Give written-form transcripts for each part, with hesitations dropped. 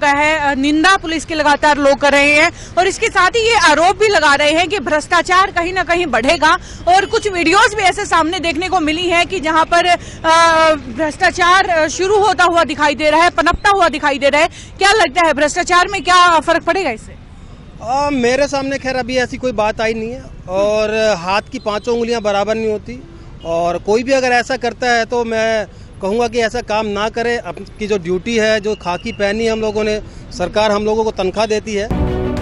चुका है। निंदा पुलिस की लगातार लोग कर रहे हैं और इसके साथ ही ये आरोप भी लगा रहे हैं कि भ्रष्टाचार कहीं ना कहीं बढ़ेगा। और कुछ वीडियोस भी ऐसे सामने देखने को मिली है कि जहां पर भ्रष्टाचार शुरू होता हुआ दिखाई दे रहा है, पनपता हुआ दिखाई दे रहा है। क्या लगता है भ्रष्टाचार में क्या फर्क पड़ेगा इससे? मेरे सामने खैर अभी ऐसी कोई बात आई नहीं है और हाथ की पांचों उंगलियां बराबर नहीं होती और कोई भी अगर ऐसा करता है तो मैं कहूँगा कि ऐसा काम ना करे। अपनी जो ड्यूटी है, जो खाकी पहनी है हम लोगों ने, सरकार हम लोगों को तनख्वाह देती है।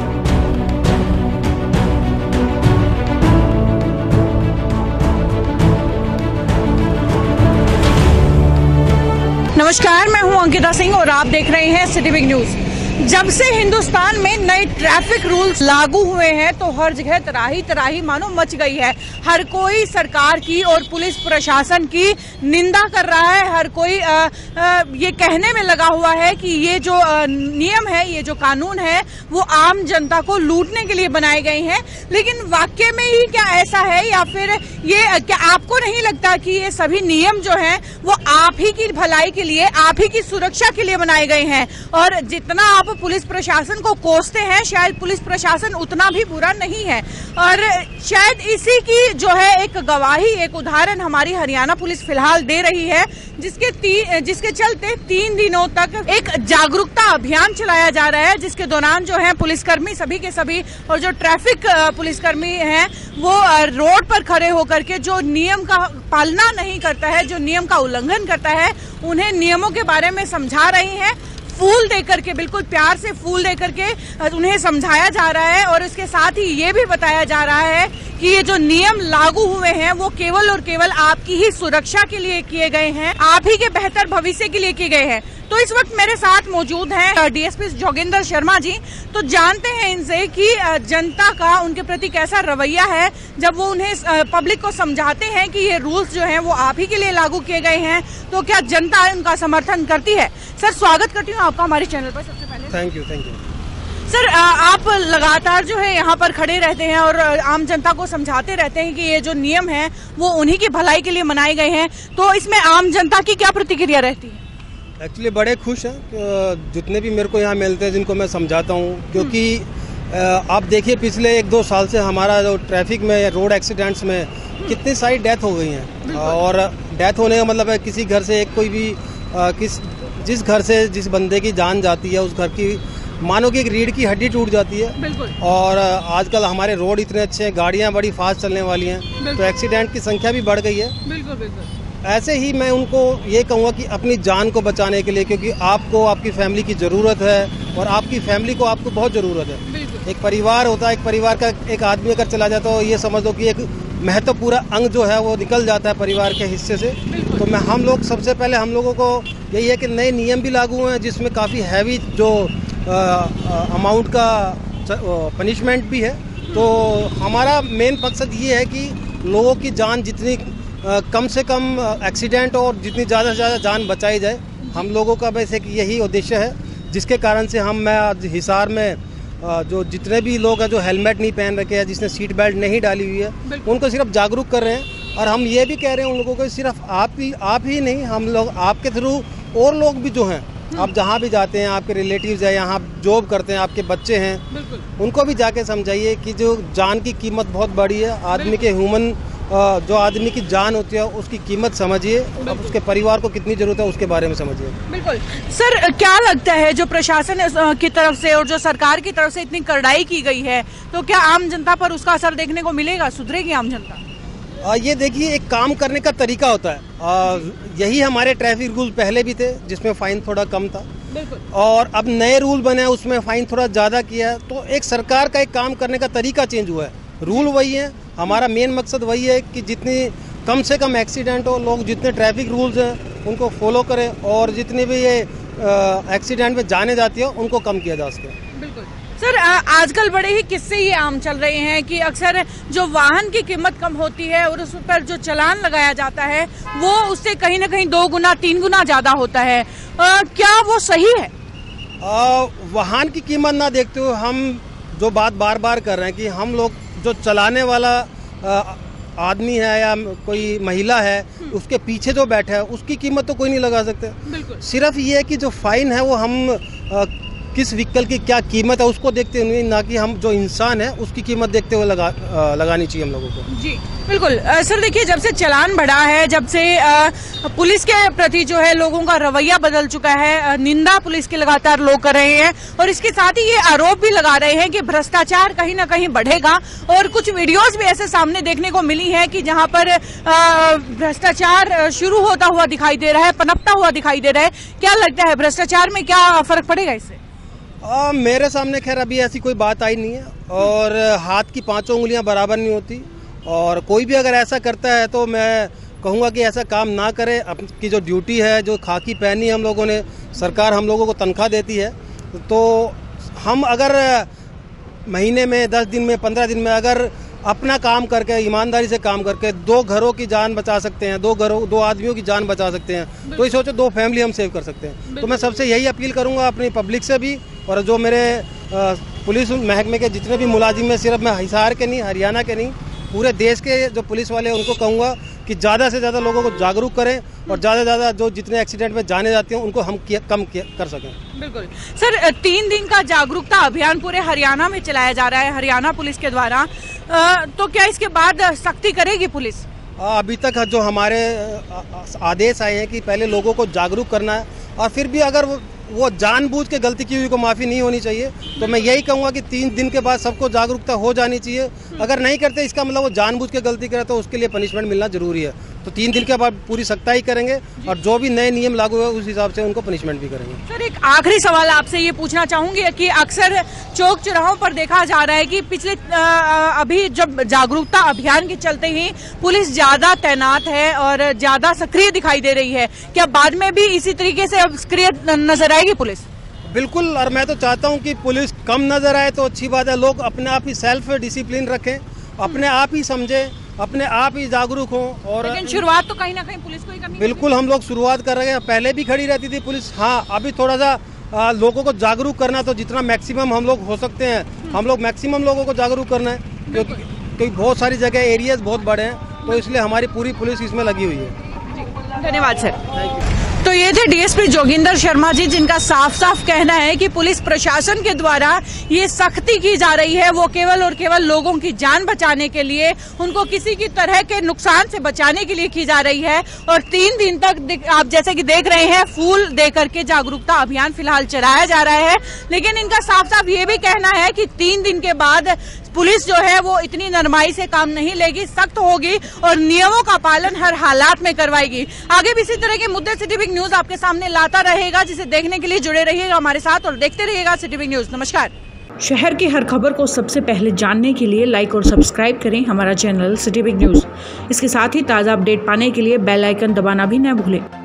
नमस्कार, मैं हूं अंकिता सिंह और आप देख रहे हैं सिटी बिग न्यूज। जब से हिंदुस्तान में नए ट्रैफिक रूल्स लागू हुए हैं तो हर जगह तराही तराही मानो मच गई है। हर कोई सरकार की और पुलिस प्रशासन की निंदा कर रहा है। हर कोई ये कहने में लगा हुआ है कि ये जो नियम है, ये जो कानून है, वो आम जनता को लूटने के लिए बनाए गए हैं। लेकिन वाकई में ही क्या ऐसा है या फिर ये क्या आपको नहीं लगता कि ये सभी नियम जो हैं वो आप ही की भलाई के लिए, आप ही की सुरक्षा के लिए बनाए गए हैं? और जितना आप पुलिस प्रशासन को कोसते हैं, शायद पुलिस प्रशासन उतना भी बुरा नहीं है। और शायद इसी की जो है एक गवाही, एक उदाहरण हमारी हरियाणा पुलिस फिलहाल दे रही है, जिसके चलते 3 दिनों तक एक जागरूकता अभियान चलाया जा रहा है, जिसके दौरान जो है पुलिसकर्मी सभी के सभी और जो ट्रैफिक पुलिसकर्मी हैं वो रोड पर खड़े होकर के जो नियम का पालना नहीं करता है, जो नियम का उल्लंघन करता है, उन्हें नियमों के बारे में समझा रही हैं। फूल देकर के, बिल्कुल प्यार से फूल देकर के उन्हें समझाया जा रहा है। और इसके साथ ही ये भी बताया जा रहा है कि ये जो नियम लागू हुए हैं वो केवल और केवल आपकी ही सुरक्षा के लिए किए गए हैं, आप ही के बेहतर भविष्य के लिए किए गए हैं। तो इस वक्त मेरे साथ मौजूद हैं डीएसपी जोगिंदर शर्मा जी। तो जानते हैं इनसे कि जनता का उनके प्रति कैसा रवैया है जब वो उन्हें पब्लिक को समझाते हैं कि ये रूल्स जो हैं वो आप ही के लिए लागू किए गए हैं, तो क्या जनता उनका समर्थन करती है? सर, स्वागत करती हूँ आपका हमारे चैनल पर सबसे पहले। Thank you. सर, आप लगातार जो है यहाँ पर खड़े रहते हैं और आम जनता को समझाते रहते हैं कि ये जो नियम है वो उन्हीं की भलाई के लिए बनाए गए हैं, तो इसमें आम जनता की क्या प्रतिक्रिया रहती है? एक्चुअली बड़े खुश हैं जितने भी मेरे को यहाँ मिलते हैं, जिनको मैं समझाता हूँ। क्योंकि आप देखिए पिछले 1-2 साल से हमारा जो ट्रैफिक में, रोड एक्सीडेंट्स में कितनी सारी डेथ हो गई हैं। और डेथ होने का मतलब है किसी घर से एक कोई भी जिस घर से जिस बंदे की जान जाती है, उस घर की मानो कि एक रीढ़ की हड्डी टूट जाती है। बिल्कुल। और आजकल हमारे रोड इतने अच्छे हैं, गाड़ियाँ बड़ी फास्ट चलने वाली हैं, तो एक्सीडेंट की संख्या भी बढ़ गई है। बिल्कुल बिल्कुल। ऐसे ही मैं उनको ये कहूँगा कि अपनी जान को बचाने के लिए, क्योंकि आपको आपकी फैमिली की ज़रूरत है और आपकी फैमिली को आपको बहुत ज़रूरत है। एक परिवार होता है, एक परिवार का एक आदमी अगर चला जाता है तो ये समझ लो कि एक महत्वपूर्ण अंग जो है वो निकल जाता है परिवार के हिस्से से। तो मैं हम लोग सबसे पहले हम लोगों को यही है कि नए नियम भी लागू हुए हैं जिसमें काफ़ी हैवी जो अमाउंट का पनिशमेंट भी है। तो हमारा मेन मकसद ये है कि लोगों की जान जितनी कम से कम एक्सीडेंट और जितनी ज़्यादा से ज़्यादा जान बचाई जाए, हम लोगों का बस एक यही उद्देश्य है, जिसके कारण से मैं आज हिसार में जो जितने भी लोग हैं जो हेलमेट नहीं पहन रखे हैं, जिसने सीट बेल्ट नहीं डाली हुई है, उनको सिर्फ जागरूक कर रहे हैं। और हम ये भी कह रहे हैं उन लोगों को सिर्फ आप ही नहीं, हम लोग आपके थ्रू और लोग भी जो हैं, आप जहाँ भी जाते हैं, आपके रिलेटिव्स हैं, यहाँ जॉब करते हैं, आपके बच्चे हैं, उनको भी जाके समझाइए कि जो जान की कीमत बहुत बड़ी है। आदमी के ह्यूमन जो आदमी की जान होती है उसकी कीमत समझिए, अब उसके परिवार को कितनी जरूरत है उसके बारे में समझिए। बिल्कुल। सर, क्या लगता है जो प्रशासन की तरफ से और जो सरकार की तरफ से इतनी कड़ाई की गई है, तो क्या आम जनता पर उसका असर देखने को मिलेगा? सुधरेगी आम जनता? ये देखिए, एक काम करने का तरीका होता है। यही हमारे ट्रैफिक रूल पहले भी थे जिसमें फाइन थोड़ा कम था, और अब नए रूल बने हैं उसमें फाइन थोड़ा ज़्यादा किया है। तो एक सरकार का एक काम करने का तरीका चेंज हुआ है, रूल वही है। हमारा मेन मकसद वही है कि जितनी कम से कम एक्सीडेंट हो, लोग जितने ट्रैफिक रूल्स हैं उनको फॉलो करें और जितनी भी ये एक्सीडेंट में जाने जाती है उनको कम किया जा सके। बिल्कुल। सर, आजकल बड़े ही किस्से ये आम चल रहे हैं कि अक्सर जो वाहन की कीमत कम होती है और उस पर जो चालान लगाया जाता है वो उससे कहीं ना कहीं 2 गुना 3 गुना ज्यादा होता है। क्या वो सही है? वाहन की कीमत ना देखते हुए हम जो बात बार बार कर रहे हैं कि हम लोग जो चलाने वाला आदमी है या कोई महिला है, उसके पीछे जो बैठा है उसकी कीमत तो कोई नहीं लगा सकते। सिर्फ ये है कि जो फाइन है वो हम किस व्हीकल की क्या कीमत है उसको देखते हुए, ना कि हम जो इंसान है उसकी कीमत देखते हुए लगानी चाहिए हम लोगों को। जी बिल्कुल। सर देखिए, जब से चालान बढ़ा है, जब से पुलिस के प्रति जो है लोगों का रवैया बदल चुका है, निंदा पुलिस के लगातार लोग कर रहे हैं और इसके साथ ही ये आरोप भी लगा रहे हैं कि भ्रष्टाचार कहीं ना कहीं बढ़ेगा। और कुछ वीडियोस भी ऐसे सामने देखने को मिली है कि जहां पर भ्रष्टाचार शुरू होता हुआ दिखाई दे रहा है, पनपता हुआ दिखाई दे रहा है। क्या लगता है, भ्रष्टाचार में क्या फर्क पड़ेगा इससे? मेरे सामने खैर अभी ऐसी कोई बात आई नहीं है और हाथ की पांचों उंगलियां बराबर नहीं होती, और कोई भी अगर ऐसा करता है तो मैं कहूँगा कि ऐसा काम ना करे। अपनी जो ड्यूटी है, जो खाकी पहनी है हम लोगों ने, सरकार हम लोगों को तनख्वाह देती है, तो हम अगर महीने में 10 दिन में 15 दिन में अगर अपना काम करके ईमानदारी से काम करके 2 घरों की जान बचा सकते हैं, 2 आदमियों की जान बचा सकते हैं, तो ये सोचो 2 फैमिली हम सेव कर सकते हैं। तो मैं सबसे यही अपील करूंगा अपनी पब्लिक से भी, और जो मेरे पुलिस महकमे के जितने भी मुलाजिम हैं, सिर्फ मैं हिसार के नहीं, हरियाणा के नहीं, पूरे देश के जो पुलिस वाले हैं उनको कहूँगा कि ज़्यादा से ज़्यादा लोगों को जागरूक करें और ज़्यादा से ज़्यादा जो जितने एक्सीडेंट में जाने जाते हैं उनको हम कम कर सकें। बिल्कुल सर, 3 दिन का जागरूकता अभियान पूरे हरियाणा में चलाया जा रहा है हरियाणा पुलिस के द्वारा, तो क्या इसके बाद सख्ती करेगी पुलिस? अभी तक जो हमारे आदेश आए हैं कि पहले लोगों को जागरूक करना है, और फिर भी अगर वो जानबूझ के गलती की हुई को माफ़ी नहीं होनी चाहिए। तो मैं यही कहूँगा कि 3 दिन के बाद सबको जागरूकता हो जानी चाहिए। अगर नहीं करते, इसका मतलब वो जानबूझ के गलती करे, तो उसके लिए पनिशमेंट मिलना जरूरी है। तो 3 दिन के बाद पूरी सख्ताई करेंगे और जो भी नए नियम लागू हुए उस हिसाब से उनको पनिशमेंट भी करेंगे। सर एक आखिरी सवाल आपसे ये पूछना चाहूंगी कि अक्सर चौक चौराहों पर देखा जा रहा है कि पिछले अभी जब जागरूकता अभियान के चलते ही पुलिस ज्यादा तैनात है और ज्यादा सक्रिय दिखाई दे रही है, क्या बाद में भी इसी तरीके से अब सक्रिय नजर आएगी पुलिस? बिल्कुल, और मैं तो चाहता हूं कि पुलिस कम नजर आए तो अच्छी बात है। लोग अपने आप ही सेल्फ डिसिप्लिन रखें, अपने आप ही समझें, अपने आप ही जागरूक हों। और लेकिन शुरुआत तो कहीं ना कहीं पुलिस को ही करनी। बिल्कुल, हम लोग शुरुआत कर रहे हैं, पहले भी खड़ी रहती थी पुलिस। हाँ, अभी थोड़ा सा लोगों को जागरूक करना, तो जितना मैक्सिमम हम लोग हो सकते हैं हम लोग मैक्सिमम लोगों को जागरूक करना है, क्योंकि बहुत सारी जगह एरियाज बहुत बड़े हैं, तो इसलिए हमारी पूरी पुलिस इसमें लगी हुई है। धन्यवाद सर। तो ये थे डीएसपी जोगिंदर शर्मा जी, जिनका साफ साफ कहना है कि पुलिस प्रशासन के द्वारा ये सख्ती की जा रही है वो केवल और केवल लोगों की जान बचाने के लिए, उनको किसी की तरह के नुकसान से बचाने के लिए की जा रही है। और 3 दिन तक आप जैसे कि देख रहे हैं फूल दे करके जागरूकता अभियान फिलहाल चलाया जा रहा है। लेकिन इनका साफ साफ ये भी कहना है कि 3 दिन के बाद पुलिस जो है वो इतनी नरमाई से काम नहीं लेगी, सख्त होगी और नियमों का पालन हर हालात में करवाएगी। आगे भी इसी तरह के मुद्दे सिटी बिग न्यूज आपके सामने लाता रहेगा, जिसे देखने के लिए जुड़े रहिएगा हमारे साथ और देखते रहिएगा सिटी बिग न्यूज। नमस्कार। शहर की हर खबर को सबसे पहले जानने के लिए लाइक और सब्सक्राइब करें हमारा चैनल सिटी बिग न्यूज। इसके साथ ही ताज़ा अपडेट पाने के लिए बेल आइकन दबाना भी न भूलें।